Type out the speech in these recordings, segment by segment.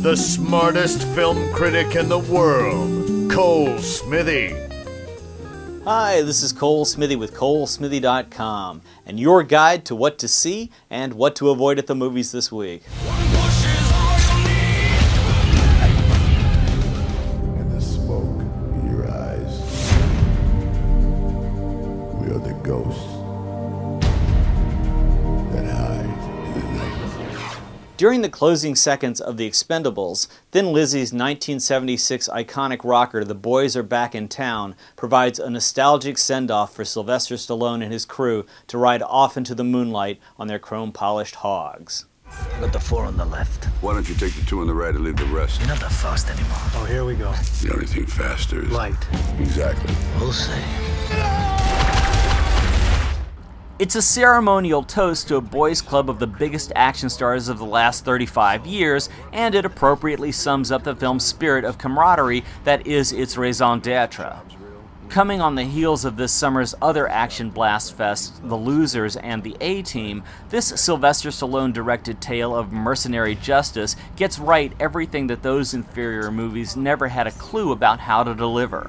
the smartest film critic in the world, Cole Smithy. Hi, this is Cole Smithy with ColeSmithy.com, and your guide to what to see and what to avoid at the movies this week. And the smoke in your eyes. We are the ghosts that hide in the night. During the closing seconds of The Expendables, Thin Lizzy's 1976 iconic rocker The Boys Are Back in Town provides a nostalgic send-off for Sylvester Stallone and his crew to ride off into the moonlight on their chrome-polished hogs. Got the 4 on the left. Why don't you take the 2 on the right and leave the rest? You're not that fast anymore. Oh, here we go. The only thing faster is Light. Exactly. We'll see. It's a ceremonial toast to a boys' club of the biggest action stars of the last 35 years, and it appropriately sums up the film's spirit of camaraderie that is its raison d'etre. Coming on the heels of this summer's other action blast fest, The Losers and The A-Team, this Sylvester Stallone-directed tale of mercenary justice gets right everything that those inferior movies never had a clue about how to deliver.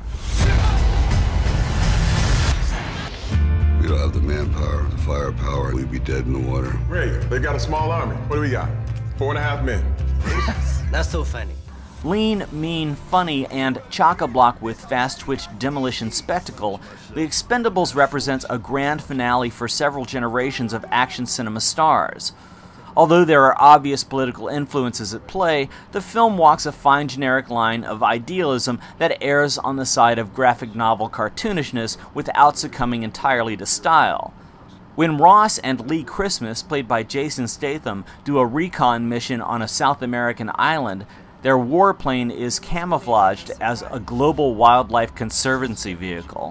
We don't have the manpower, the firepower. We'd be dead in the water. Great. They got a small army. What do we got? 4.5 men. That's so funny. Lean, mean, funny, and chock-a-block with fast-twitch demolition spectacle, The Expendables represents a grand finale for several generations of action cinema stars. Although there are obvious political influences at play, the film walks a fine generic line of idealism that errs on the side of graphic novel cartoonishness without succumbing entirely to style. When Ross and Lee Christmas, played by Jason Statham, do a recon mission on a South American island, their warplane is camouflaged as a global wildlife conservancy vehicle.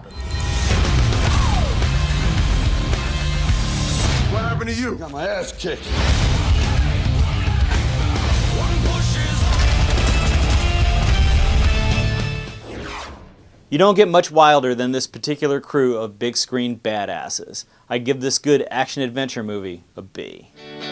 What happened to you? Got my ass kicked. You don't get much wilder than this particular crew of big screen badasses. I give this good action-adventure movie a B.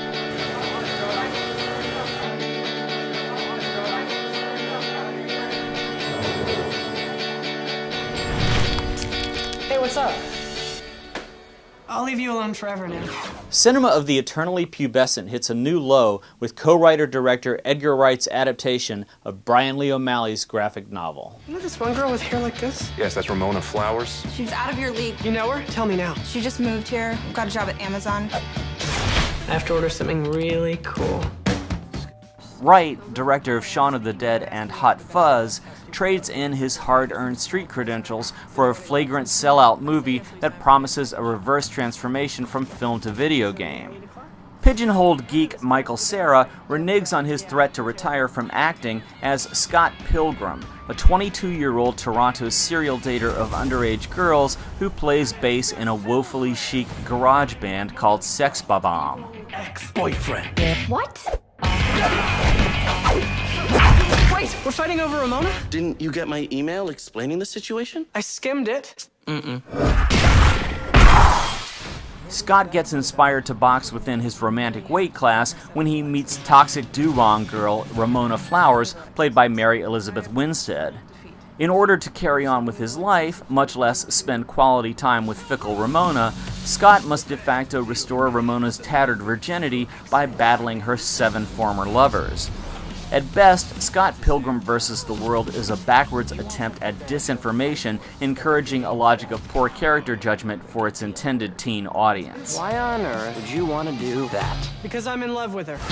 Hey, what's up? I'll leave you alone forever now. Cinema of the eternally pubescent hits a new low with co-writer-director Edgar Wright's adaptation of Brian Lee O'Malley's graphic novel. You know this one girl with hair like this? Yes, that's Ramona Flowers. She's out of your league. You know her? Tell me now. She just moved here, got a job at Amazon. I have to order something really cool. Wright, director of Shaun of the Dead and Hot Fuzz, trades in his hard-earned street credentials for a flagrant sellout movie that promises a reverse transformation from film to video game. Pigeonholed geek Michael Cera reneges on his threat to retire from acting as Scott Pilgrim, a 22-year-old Toronto serial dater of underage girls who plays bass in a woefully chic garage band called Sex Bob-omb. Ex-boyfriend. What? Wait, we're fighting over Ramona? Didn't you get my email explaining the situation? I skimmed it. Scott gets inspired to box within his romantic weight class when he meets toxic do-wrong girl Ramona Flowers, played by Mary Elizabeth Winstead. In order to carry on with his life, much less spend quality time with fickle Ramona, Scott must de facto restore Ramona's tattered virginity by battling her 7 former lovers. At best, Scott Pilgrim vs. the World is a backwards attempt at disinformation, encouraging a logic of poor character judgment for its intended teen audience. Why on earth would you want to do that? Because I'm in love with her.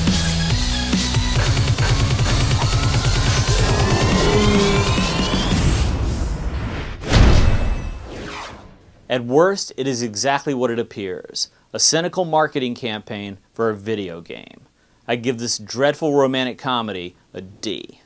At worst, it is exactly what it appears, a cynical marketing campaign for a video game. I give this dreadful romantic comedy a D.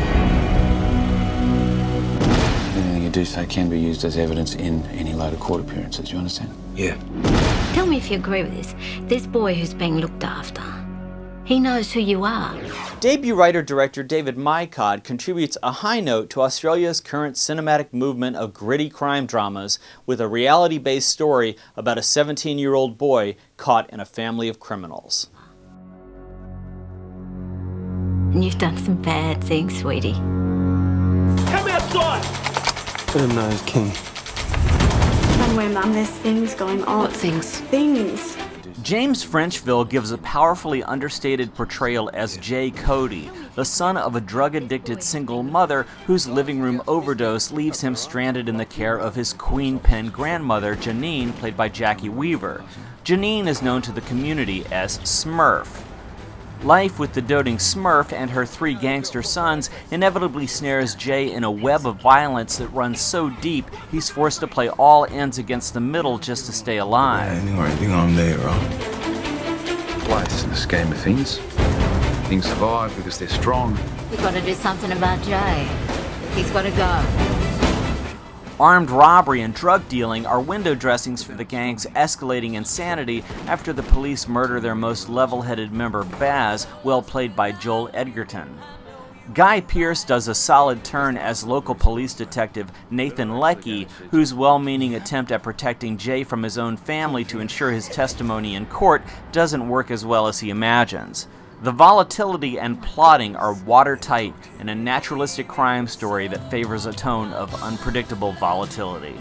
Anything you do say can be used as evidence in any later court appearances, do you understand? Yeah. Tell me if you agree with this. This boy who's being looked after, he knows who you are. Debut writer-director David Mykod contributes a high note to Australia's current cinematic movement of gritty crime dramas with a reality-based story about a 17-year-old boy caught in a family of criminals. And you've done some bad things, sweetie. Come outside! Let him know he's king. Somewhere, Mum, there's things going on. What things? Things. James Frenchville gives a powerfully understated portrayal as Jay Cody, the son of a drug-addicted single mother whose living room overdose leaves him stranded in the care of his queen pen grandmother, Janine, played by Jackie Weaver. Janine is known to the community as Smurf. Life with the doting Smurf and her 3 gangster sons inevitably snares Jay in a web of violence that runs so deep he's forced to play all ends against the middle just to stay alive. Anything I'm there, right? Place in the scheme of things. Things survive because they're strong. We've got to do something about Jay. He's got to go. Armed robbery and drug dealing are window dressings for the gang's escalating insanity after the police murder their most level-headed member, Baz, well played by Joel Edgerton. Guy Pearce does a solid turn as local police detective Nathan Leckie, whose well-meaning attempt at protecting Jay from his own family to ensure his testimony in court doesn't work as well as he imagines. The volatility and plotting are watertight in a naturalistic crime story that favors a tone of unpredictable volatility.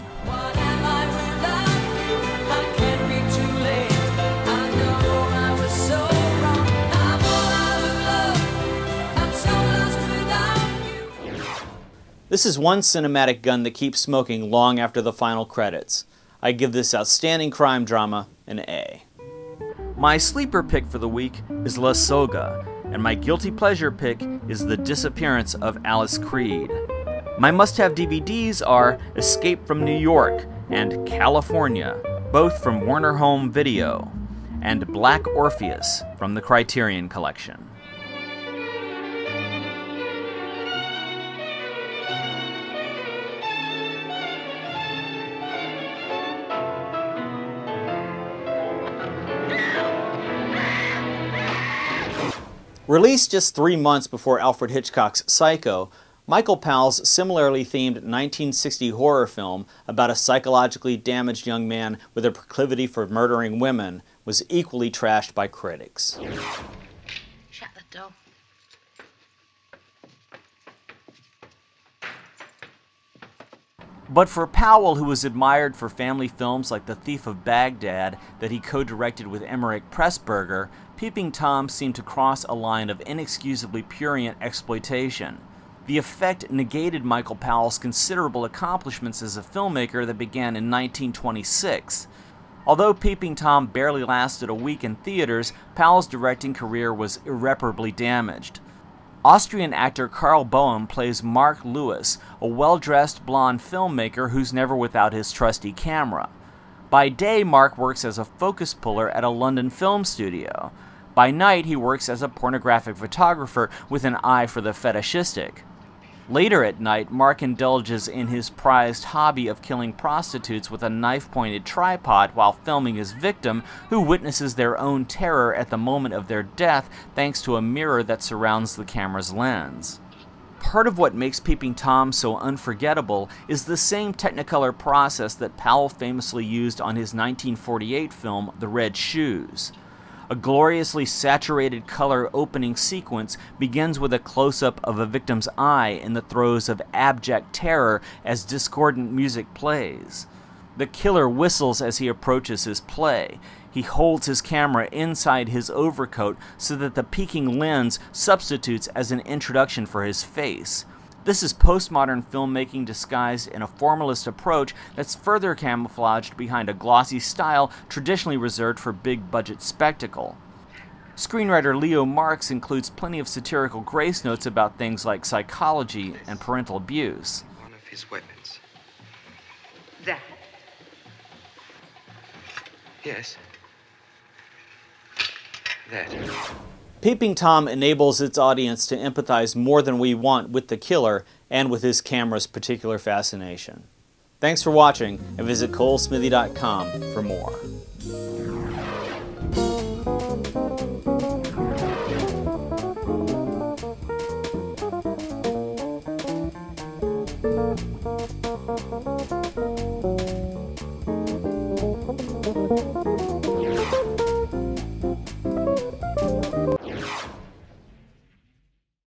This is one cinematic gun that keeps smoking long after the final credits. I give this outstanding crime drama an A. My sleeper pick for the week is La Soga, and my guilty pleasure pick is The Disappearance of Alice Creed. My must-have DVDs are Escape from New York and California, both from Warner Home Video, and Black Orpheus from the Criterion Collection. Released just 3 months before Alfred Hitchcock's Psycho, Michael Powell's similarly themed 1960 horror film about a psychologically damaged young man with a proclivity for murdering women was equally trashed by critics. Shut the door. But for Powell, who was admired for family films like The Thief of Baghdad that he co-directed with Emmerich Pressburger, Peeping Tom seemed to cross a line of inexcusably prurient exploitation. The effect negated Michael Powell's considerable accomplishments as a filmmaker that began in 1926. Although Peeping Tom barely lasted a week in theaters, Powell's directing career was irreparably damaged. Austrian actor Karl Boehm plays Mark Lewis, a well-dressed blonde filmmaker who's never without his trusty camera. By day, Mark works as a focus puller at a London film studio. By night, he works as a pornographic photographer with an eye for the fetishistic. Later at night, Mark indulges in his prized hobby of killing prostitutes with a knife-pointed tripod while filming his victim, who witnesses their own terror at the moment of their death thanks to a mirror that surrounds the camera's lens. Part of what makes Peeping Tom so unforgettable is the same Technicolor process that Powell famously used on his 1948 film, The Red Shoes. A gloriously saturated color opening sequence begins with a close-up of a victim's eye in the throes of abject terror as discordant music plays. The killer whistles as he approaches his prey. He holds his camera inside his overcoat so that the peeking lens substitutes as an introduction for his face. This is postmodern filmmaking disguised in a formalist approach that's further camouflaged behind a glossy style traditionally reserved for big-budget spectacle. Screenwriter Leo Marx includes plenty of satirical grace notes about things like psychology and parental abuse. One of his weapons. That. Yes. That. Peeping Tom enables its audience to empathize more than we want with the killer and with his camera's particular fascination. Thanks for watching, and visit ColeSmithy.com for more.